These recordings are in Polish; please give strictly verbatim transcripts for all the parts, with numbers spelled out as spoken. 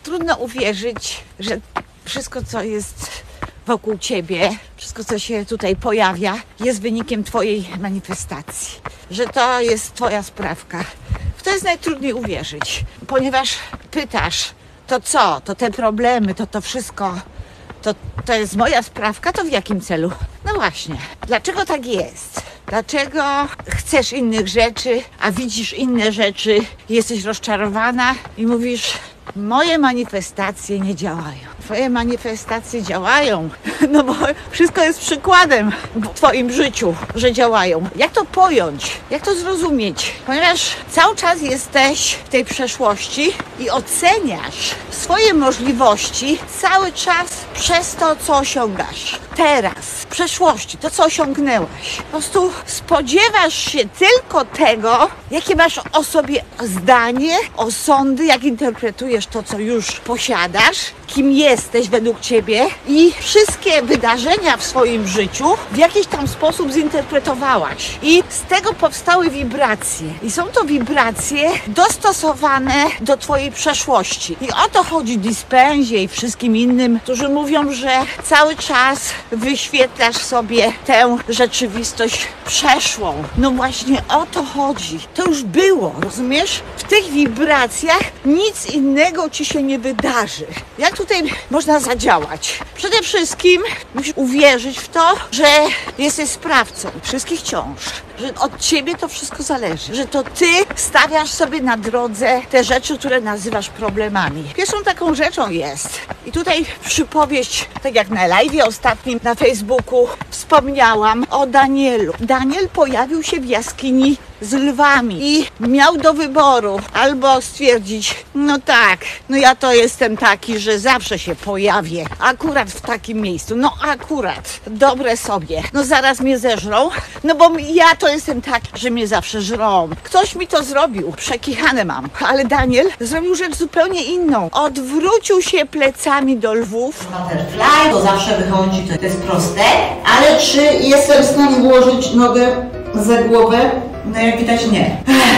Trudno uwierzyć, że wszystko, co jest wokół ciebie, wszystko, co się tutaj pojawia, jest wynikiem twojej manifestacji. Że to jest twoja sprawka. W to jest najtrudniej uwierzyć, ponieważ pytasz, to co, to te problemy, to to wszystko, to, to jest moja sprawka, to w jakim celu? No właśnie, dlaczego tak jest? Dlaczego chcesz innych rzeczy, a widzisz inne rzeczy, jesteś rozczarowana i mówisz, moje manifestacje nie działają. Twoje manifestacje działają, no bo wszystko jest przykładem w twoim życiu, że działają. Jak to pojąć? Jak to zrozumieć? Ponieważ cały czas jesteś w tej przeszłości i oceniasz swoje możliwości cały czas przez to, co osiągasz. Teraz, w przeszłości, to co osiągnęłaś. Po prostu spodziewasz się tylko tego, jakie masz o sobie zdanie, osądy, jak interpretujesz to, co już posiadasz, kim jesteś według ciebie i wszystkie wydarzenia w swoim życiu w jakiś tam sposób zinterpretowałaś. I z tego powstały wibracje. I są to wibracje dostosowane do twojej przeszłości. I o to chodzi Dispensie i wszystkim innym, którzy mówią, że cały czas wyświetlasz sobie tę rzeczywistość przeszłą. No właśnie o to chodzi. To już było, rozumiesz? W tych wibracjach nic innego ci się nie wydarzy. Jak tutaj można zadziałać? Przede wszystkim musisz uwierzyć w to, że jesteś sprawcą wszystkich ciąż, że od ciebie to wszystko zależy, że to ty stawiasz sobie na drodze te rzeczy, które nazywasz problemami. Pierwszą taką rzeczą jest, i tutaj przypowieść, tak jak na live'ie ostatnim na Facebooku wspomniałam o Danielu. Daniel pojawił się w jaskini z lwami i miał do wyboru albo stwierdzić, no tak, no ja to jestem taki, że zawsze się pojawię, akurat w takim miejscu, no akurat, dobre sobie, no zaraz mnie zeżrą, no bo ja to jestem taki, że mnie zawsze żrą. Ktoś mi to zrobił, przekichane mam, ale Daniel zrobił rzecz zupełnie inną. Odwrócił się plecami do lwów. Butterfly, to zawsze wychodzi, to jest proste, ale czy jestem w stanie włożyć nogę za głowę? No jak widać nie.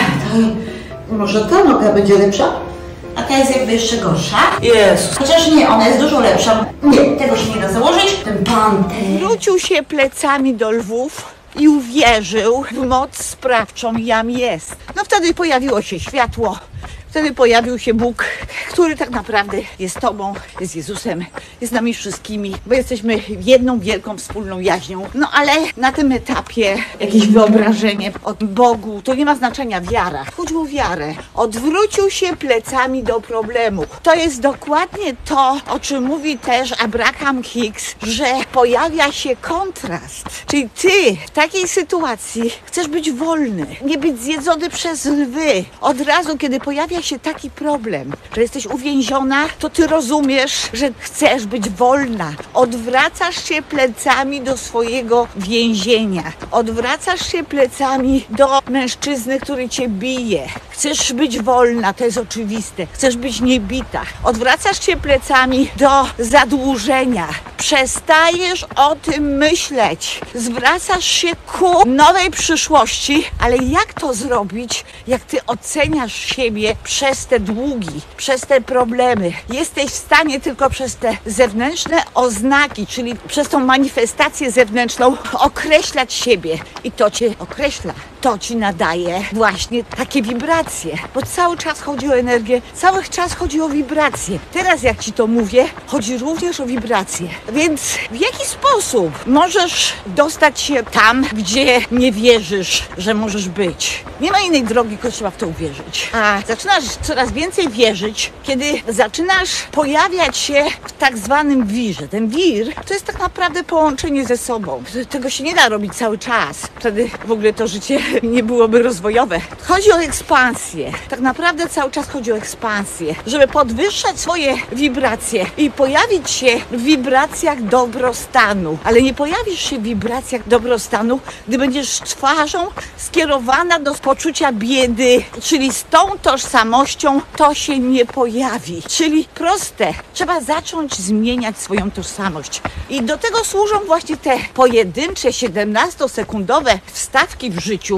To może ta noga będzie lepsza? A ta jest jakby jeszcze gorsza. Jezus. Chociaż nie, ona jest dużo lepsza. Nie, tego się nie da założyć. Ten panter. Wrócił się plecami do lwów i uwierzył w moc sprawczą, jam jest. No wtedy pojawiło się światło. Wtedy pojawił się Bóg, który tak naprawdę jest Tobą, jest Jezusem, jest nami wszystkimi, bo jesteśmy jedną wielką wspólną jaźnią. No ale na tym etapie jakieś wyobrażenie o Bogu, to nie ma znaczenia wiara. Chodzi o wiarę. Odwrócił się plecami do problemu. To jest dokładnie to, o czym mówi też Abraham Hicks, że pojawia się kontrast. Czyli ty w takiej sytuacji chcesz być wolny, nie być zjedzony przez lwy. Od razu, kiedy pojawia się taki problem, że jesteś uwięziona, to ty rozumiesz, że chcesz być wolna. Odwracasz się plecami do swojego więzienia. Odwracasz się plecami do mężczyzny, który cię bije. Chcesz być wolna, to jest oczywiste. Chcesz być niebita. Odwracasz się plecami do zadłużenia. Przestajesz o tym myśleć. Zwracasz się ku nowej przyszłości, ale jak to zrobić, jak ty oceniasz siebie przez te długi, przez te problemy? Jesteś w stanie tylko przez te zewnętrzne oznaki, czyli przez tą manifestację zewnętrzną określać siebie. I to cię określa. To ci nadaje właśnie takie wibracje. Bo cały czas chodzi o energię, cały czas chodzi o wibracje. Teraz jak ci to mówię, chodzi również o wibracje. Więc w jaki sposób możesz dostać się tam, gdzie nie wierzysz, że możesz być? Nie ma innej drogi, tylko trzeba w to uwierzyć. A zaczynasz coraz więcej wierzyć, kiedy zaczynasz pojawiać się w tak zwanym wirze. Ten wir to jest tak naprawdę połączenie ze sobą. Tego się nie da robić cały czas. Wtedy w ogóle to życie nie byłoby rozwojowe. Chodzi o ekspansję. Tak naprawdę cały czas chodzi o ekspansję. Żeby podwyższać swoje wibracje i pojawić się w wibracjach dobrostanu. Ale nie pojawisz się w wibracjach dobrostanu, gdy będziesz twarzą skierowana do poczucia biedy, czyli z tą tożsamością to się nie pojawi. Czyli proste. Trzeba zacząć zmieniać swoją tożsamość. I do tego służą właśnie te pojedyncze siedemnastosekundowe wstawki w życiu,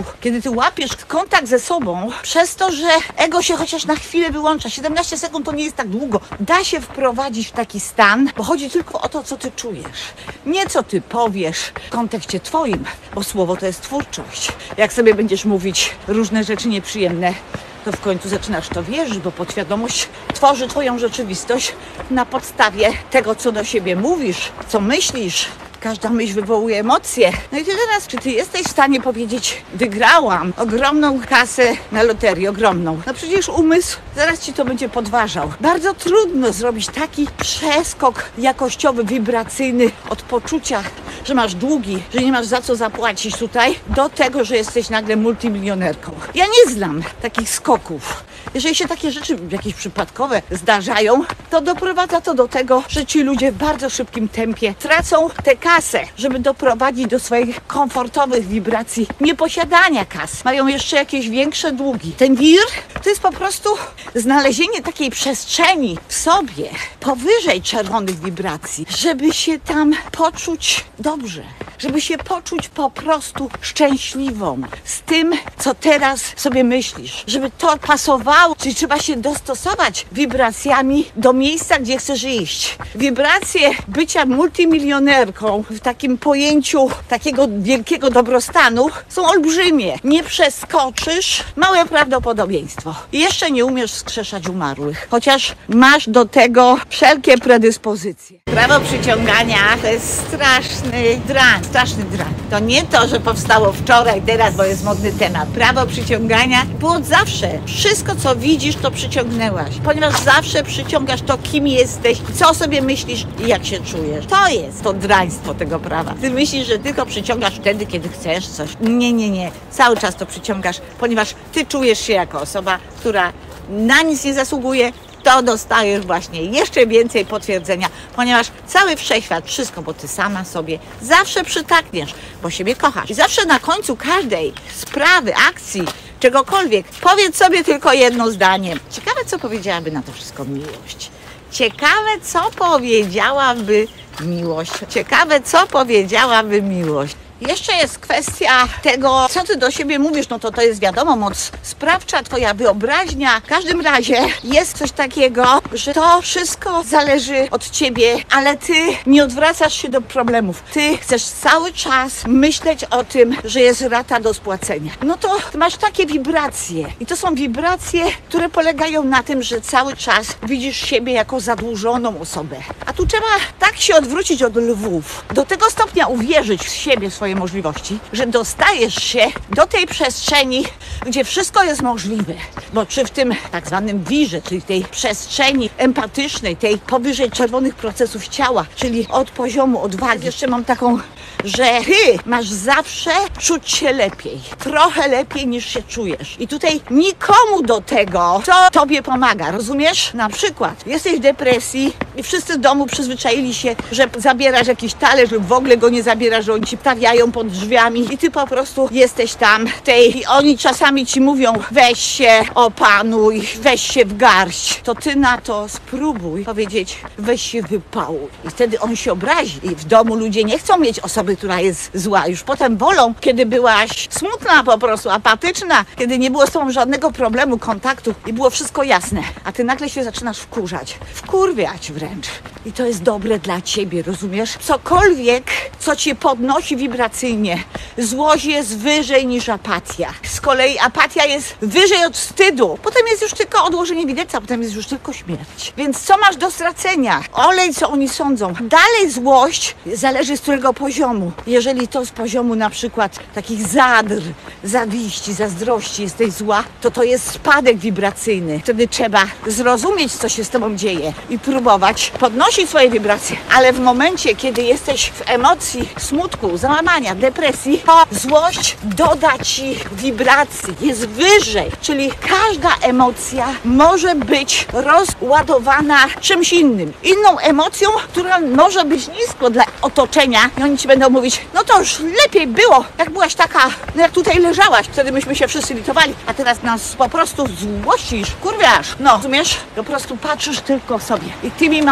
kiedy ty łapiesz kontakt ze sobą, przez to, że ego się chociaż na chwilę wyłącza, siedemnaście sekund to nie jest tak długo, da się wprowadzić w taki stan, bo chodzi tylko o to, co ty czujesz. Nie co ty powiesz w kontekście twoim, bo słowo to jest twórczość. Jak sobie będziesz mówić różne rzeczy nieprzyjemne, to w końcu zaczynasz to wierzyć, bo podświadomość tworzy twoją rzeczywistość na podstawie tego, co do siebie mówisz, co myślisz. Każda myśl wywołuje emocje. No i ty teraz, czy ty jesteś w stanie powiedzieć, wygrałam ogromną kasę na loterii, ogromną. No przecież umysł zaraz ci to będzie podważał. Bardzo trudno zrobić taki przeskok jakościowy, wibracyjny od poczucia, że masz długi, że nie masz za co zapłacić tutaj, do tego, że jesteś nagle multimilionerką. Ja nie znam takich skoków. Jeżeli się takie rzeczy jakieś przypadkowe zdarzają, to doprowadza to do tego, że ci ludzie w bardzo szybkim tempie tracą tę kasę, żeby doprowadzić do swoich komfortowych wibracji nieposiadania kas. Mają jeszcze jakieś większe długi. Ten wir to jest po prostu znalezienie takiej przestrzeni w sobie powyżej czerwonych wibracji, żeby się tam poczuć dobrze. Żeby się poczuć po prostu szczęśliwą z tym, co teraz sobie myślisz. Żeby to pasowało, czyli trzeba się dostosować wibracjami do miejsca, gdzie chcesz iść. Wibracje bycia multimilionerką w takim pojęciu takiego wielkiego dobrostanu są olbrzymie. Nie przeskoczysz, małe prawdopodobieństwo. I jeszcze nie umiesz wskrzeszać umarłych, chociaż masz do tego wszelkie predyspozycje. Prawo przyciągania to jest straszny drań. Straszny drań. To nie to, że powstało wczoraj, teraz, bo jest modny temat. Prawo przyciągania było od zawsze. Wszystko, co widzisz, to przyciągnęłaś. Ponieważ zawsze przyciągasz to, kim jesteś, co sobie myślisz i jak się czujesz. To jest to draństwo tego prawa. Ty myślisz, że tylko przyciągasz wtedy, kiedy chcesz coś. Nie, nie, nie. Cały czas to przyciągasz, ponieważ ty czujesz się jako osoba, która na nic nie zasługuje, to dostajesz właśnie jeszcze więcej potwierdzenia, ponieważ cały wszechświat, wszystko, bo ty sama sobie zawsze przytakniesz, bo siebie kochasz. I zawsze na końcu każdej sprawy, akcji, czegokolwiek, powiedz sobie tylko jedno zdanie. Ciekawe, co powiedziałaby na to wszystko miłość. Ciekawe, co powiedziałaby miłość. Ciekawe, co powiedziałaby miłość. Jeszcze jest kwestia tego, co ty do siebie mówisz, no to to jest wiadomo, moc sprawcza, twoja wyobraźnia. W każdym razie jest coś takiego, że to wszystko zależy od ciebie, ale ty nie odwracasz się do problemów. Ty chcesz cały czas myśleć o tym, że jest rata do spłacenia. No to masz takie wibracje i to są wibracje, które polegają na tym, że cały czas widzisz siebie jako zadłużoną osobę. A tu trzeba tak się odwrócić od lwów, do tego stopnia uwierzyć w siebie, w swoje możliwości, że dostajesz się do tej przestrzeni, gdzie wszystko jest możliwe. Bo czy w tym tak zwanym wirze, czyli tej przestrzeni empatycznej, tej powyżej czerwonych procesów ciała, czyli od poziomu odwagi, jeszcze mam taką, że ty masz zawsze czuć się lepiej. Trochę lepiej niż się czujesz. I tutaj nikomu do tego, co tobie pomaga. Rozumiesz? Na przykład jesteś w depresji i wszyscy w domu przyzwyczaili się, że zabierasz jakiś talerz lub w ogóle go nie zabierasz, że oni ci stawiają pod drzwiami i ty po prostu jesteś tam tej i oni czasami ci mówią, weź się opanuj, weź się w garść. To ty na to spróbuj powiedzieć, weź się wypałuj. I wtedy on się obrazi. I w domu ludzie nie chcą mieć osoby, która jest zła. Już potem wolą, kiedy byłaś smutna po prostu, apatyczna, kiedy nie było z tobą żadnego problemu, kontaktu i było wszystko jasne. A ty nagle się zaczynasz wkurzać. Wkurwiać wręcz. I to jest dobre dla ciebie, rozumiesz? Cokolwiek, co cię podnosi wibracyjnie. Złość jest wyżej niż apatia. Z kolei apatia jest wyżej od wstydu. Potem jest już tylko odłożenie widelca, potem jest już tylko śmierć. Więc co masz do stracenia? Olej, co oni sądzą. Dalej złość zależy z którego poziomu. Jeżeli to z poziomu na przykład takich zadr, zawiści, zazdrości jesteś zła, to to jest spadek wibracyjny. Wtedy trzeba zrozumieć, co się z tobą dzieje i próbować podnosić swoje wibracje. Ale w momencie, kiedy jesteś w emocji smutku, załamania, depresji, to złość doda ci wibracji, jest wyżej. Czyli każda emocja może być rozładowana czymś innym. Inną emocją, która może być nisko dla otoczenia i oni ci będą mówić, no to już lepiej było, jak byłaś taka, no jak tutaj leżałaś, wtedy myśmy się wszyscy litowali, a teraz nas po prostu złościsz, kurwiasz. No, rozumiesz? Po prostu patrzysz tylko sobie i tymi małymi krokami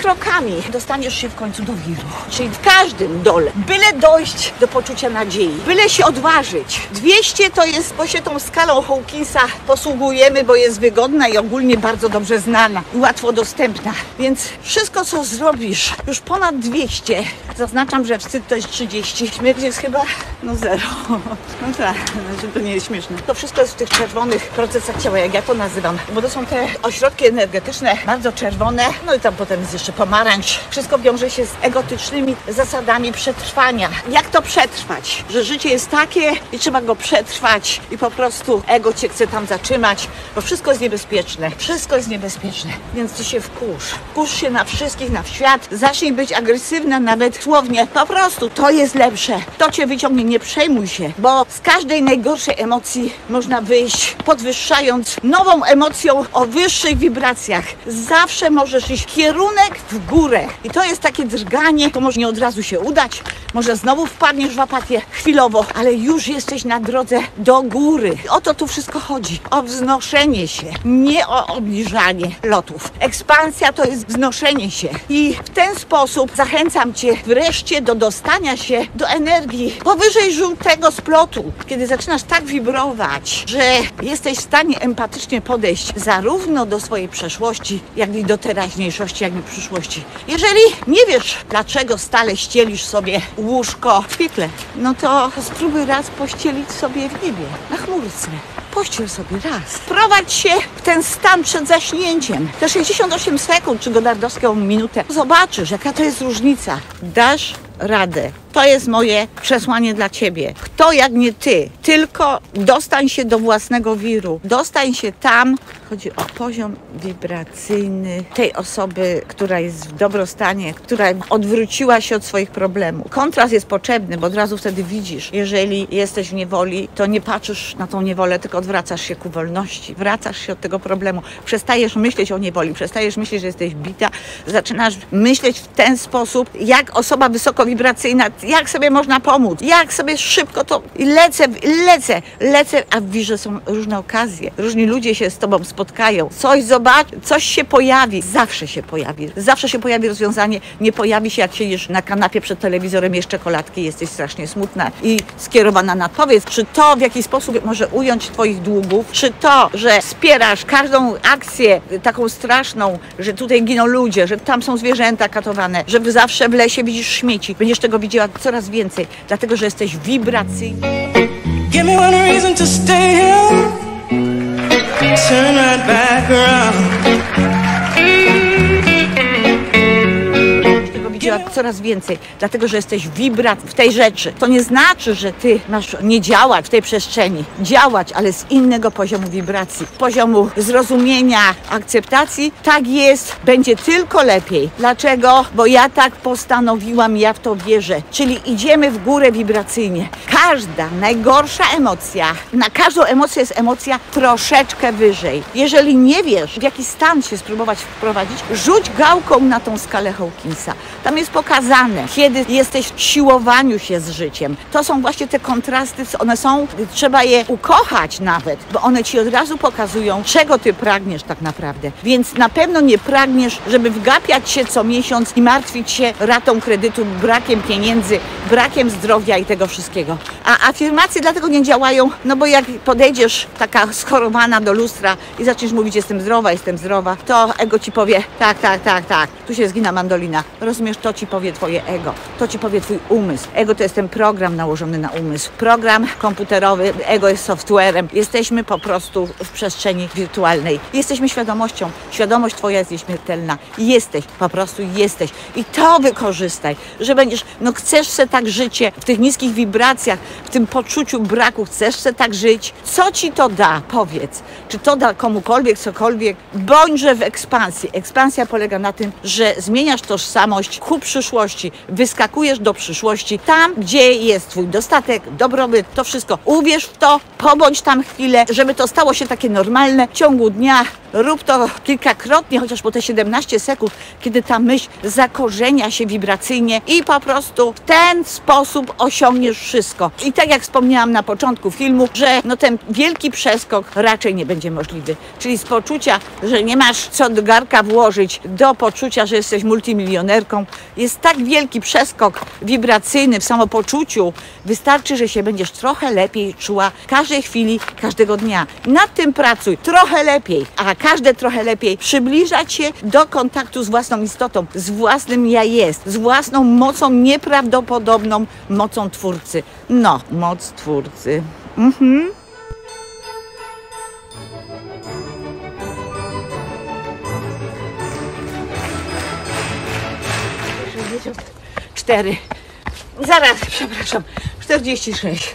krokami dostaniesz się w końcu do wiru. Czyli w każdym dole. Byle dojść do poczucia nadziei. Byle się odważyć. dwieście to jest, bo się tą skalą Hawkinsa posługujemy, bo jest wygodna i ogólnie bardzo dobrze znana i łatwo dostępna. Więc wszystko, co zrobisz już ponad dwieście, zaznaczam, że wstyd to jest trzydzieści, śmierć jest chyba no zero. No tak, znaczy to nie jest śmieszne. To wszystko jest w tych czerwonych procesach ciała, jak ja to nazywam, bo to są te ośrodki energetyczne, bardzo czerwone, no i tam potem jest jeszcze pomarańcz. Wszystko wiąże się z egotycznymi zasadami przetrwania. Jak to przetrwać? Że życie jest takie i trzeba go przetrwać i po prostu ego cię chce tam zatrzymać, bo wszystko jest niebezpieczne. Wszystko jest niebezpieczne, więc ty się wkurz. Wkurz się na wszystkich, na świat. Zacznij być agresywna, nawet słownie. Po prostu to jest lepsze. To cię wyciągnie, nie przejmuj się, bo z każdej najgorszej emocji można wyjść, podwyższając nową emocją o wyższych wibracjach. Zawsze możesz iść kierunek w górę. I to jest takie drganie, to może nie od razu się udać, może znowu wpadniesz w apatię chwilowo, ale już jesteś na drodze do góry. O to tu wszystko chodzi. O wznoszenie się, nie o obniżanie lotów. Ekspansja to jest wznoszenie się. I w ten sposób zachęcam cię wreszcie do dostania się do energii powyżej żółtego splotu. Kiedy zaczynasz tak wibrować, że jesteś w stanie empatycznie podejść zarówno do swojej przeszłości, jak i do teraźniejszości, jak i przyszłości. Jeżeli nie wiesz, dlaczego stale ścielisz sobie łóżko w piekle, no to spróbuj raz pościelić sobie w niebie, na chmurce. Pościel sobie raz. Wprowadź się w ten stan przed zaśnięciem. Te sześćdziesiąt osiem sekund, czy godardowską minutę. Zobaczysz, jaka to jest różnica. Dasz radę. To jest moje przesłanie dla ciebie. Kto jak nie ty? Tylko dostań się do własnego wiru. Dostań się tam. Chodzi o poziom wibracyjny tej osoby, która jest w dobrostanie, która odwróciła się od swoich problemów. Kontrast jest potrzebny, bo od razu wtedy widzisz, jeżeli jesteś w niewoli, to nie patrzysz na tą niewolę, tylko odwracasz się ku wolności. Wracasz się od tego problemu. Przestajesz myśleć o niewoli, przestajesz myśleć, że jesteś bita. Zaczynasz myśleć w ten sposób, jak osoba wysokowibracyjna, jak sobie można pomóc, jak sobie szybko to i lecę, lecę, lecę, a w wirze są różne okazje. Różni ludzie się z tobą spotkają. Coś zobacz, coś się pojawi. Zawsze się pojawi. Zawsze się pojawi rozwiązanie. Nie pojawi się, jak siedzisz na kanapie przed telewizorem, jesz czekoladki, jesteś strasznie smutna i skierowana na powiedz, czy to w jakiś sposób może ująć twoich długów, czy to, że wspierasz każdą akcję taką straszną, że tutaj giną ludzie, że tam są zwierzęta katowane, że zawsze w lesie widzisz śmieci. Będziesz tego widziała coraz więcej, dlatego, że jesteś wibracyjny. Give me one reason to stay here. Turn right back around. Widziała coraz więcej, dlatego, że jesteś wibrat w tej rzeczy. To nie znaczy, że ty masz nie działać w tej przestrzeni. Działać, ale z innego poziomu wibracji. Poziomu zrozumienia, akceptacji. Tak jest, będzie tylko lepiej. Dlaczego? Bo ja tak postanowiłam, ja w to wierzę. Czyli idziemy w górę wibracyjnie. Każda najgorsza emocja, na każdą emocję jest emocja troszeczkę wyżej. Jeżeli nie wiesz, w jaki stan się spróbować wprowadzić, rzuć gałką na tą skalę Hawkinsa. Tam jest pokazane, kiedy jesteś w siłowaniu się z życiem. To są właśnie te kontrasty, one są, trzeba je ukochać nawet, bo one ci od razu pokazują, czego ty pragniesz tak naprawdę. Więc na pewno nie pragniesz, żeby wgapiać się co miesiąc i martwić się ratą kredytu, brakiem pieniędzy, brakiem zdrowia i tego wszystkiego. A afirmacje dlatego nie działają, no bo jak podejdziesz taka schorowana do lustra i zaczniesz mówić, jestem zdrowa, jestem zdrowa, to ego ci powie, tak, tak, tak, tak, tu się zgina mandolina. Rozumiesz, to ci powie twoje ego, to ci powie twój umysł. Ego to jest ten program nałożony na umysł. Program komputerowy, ego jest softwarem. Jesteśmy po prostu w przestrzeni wirtualnej. Jesteśmy świadomością. Świadomość twoja jest nieśmiertelna. Jesteś, po prostu jesteś. I to wykorzystaj, że będziesz, no chcesz se tak życie w tych niskich wibracjach, w tym poczuciu braku, chcesz se tak żyć. Co ci to da? Powiedz. Czy to da komukolwiek, cokolwiek? Bądźże w ekspansji. Ekspansja polega na tym, że zmieniasz tożsamość ku przyszłości, wyskakujesz do przyszłości, tam gdzie jest twój dostatek, dobrobyt, to wszystko. Uwierz w to, pobądź tam chwilę, żeby to stało się takie normalne w ciągu dnia. Rób to kilkakrotnie, chociaż po te siedemnaście sekund, kiedy ta myśl zakorzenia się wibracyjnie i po prostu w ten sposób osiągniesz wszystko. I tak jak wspomniałam na początku filmu, że no ten wielki przeskok raczej nie będzie możliwy. Czyli z poczucia, że nie masz co do garka włożyć, do poczucia, że jesteś multimilionerką, jest tak wielki przeskok wibracyjny w samopoczuciu. Wystarczy, że się będziesz trochę lepiej czuła w każdej chwili, każdego dnia. Nad tym pracuj trochę lepiej, a każde trochę lepiej przybliżać się do kontaktu z własną istotą, z własnym ja jest, z własną mocą nieprawdopodobną, mocą Twórcy. No, moc Twórcy. Mhm. sześćdziesiąt cztery. Zaraz, przepraszam, czterdzieści sześć.